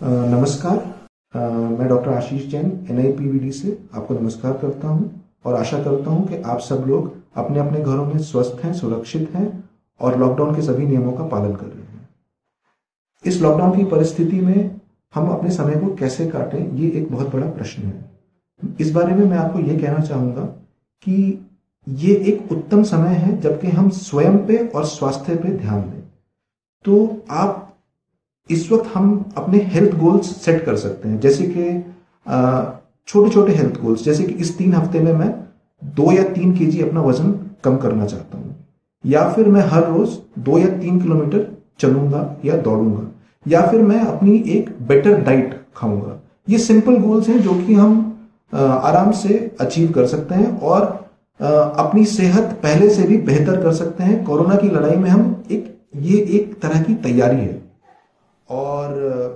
नमस्कार। मैं डॉक्टर आशीष जैन NIPVD से आपको नमस्कार करता हूं और आशा करता हूं कि आप सब लोग अपने अपने घरों में स्वस्थ हैं, सुरक्षित हैं और लॉकडाउन के सभी नियमों का पालन कर रहे हैं। इस लॉकडाउन की परिस्थिति में हम अपने समय को कैसे काटें, ये एक बहुत बड़ा प्रश्न है। इस बारे में मैं आपको ये कहना चाहूँगा कि ये एक उत्तम समय है जबकि हम स्वयं पे और स्वास्थ्य पे ध्यान दें। तो आप इस वक्त हम अपने हेल्थ गोल्स सेट कर सकते हैं, जैसे कि छोटे छोटे हेल्थ गोल्स, जैसे कि इस 3 हफ्ते में मैं 2 या 3 kg अपना वजन कम करना चाहता हूँ, या फिर मैं हर रोज 2 या 3 किलोमीटर चलूंगा या दौड़ूंगा, या फिर मैं अपनी एक बेटर डाइट खाऊंगा। ये सिंपल गोल्स हैं जो कि हम आराम से अचीव कर सकते हैं और अपनी सेहत पहले से भी बेहतर कर सकते हैं। कोरोना की लड़ाई में हम ये एक तरह की तैयारी है। और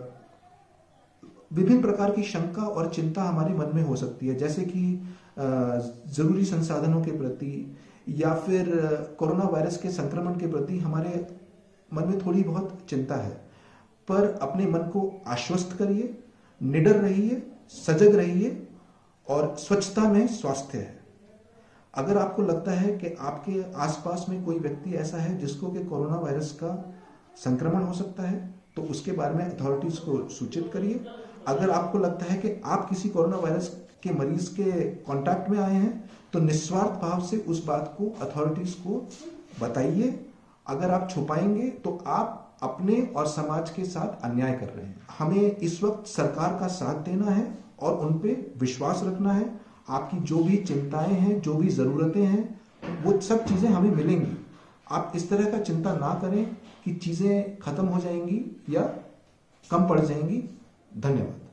विभिन्न प्रकार की शंका और चिंता हमारे मन में हो सकती है, जैसे कि जरूरी संसाधनों के प्रति या फिर कोरोना वायरस के संक्रमण के प्रति हमारे मन में थोड़ी बहुत चिंता है। पर अपने मन को आश्वस्त करिए, निडर रहिए, सजग रहिए और स्वच्छता में स्वास्थ्य है। अगर आपको लगता है कि आपके आसपास में कोई व्यक्ति ऐसा है जिसको कि कोरोना वायरस का संक्रमण हो सकता है, तो उसके बारे में अथॉरिटीज को सूचित करिए। अगर आपको लगता है कि आप किसी कोरोना वायरस के मरीज के कांटेक्ट में आए हैं, तो निस्वार्थ भाव से उस बात को अथॉरिटीज को बताइए। अगर आप छुपाएंगे तो आप अपने और समाज के साथ अन्याय कर रहे हैं। हमें इस वक्त सरकार का साथ देना है और उन पे विश्वास रखना है। आपकी जो भी चिंताएं हैं, जो भी जरूरतें हैं, वो सब चीजें हमें मिलेंगी। आप इस तरह का चिंता ना करें कि चीजें खत्म हो जाएंगी या कम पड़ जाएंगी। धन्यवाद।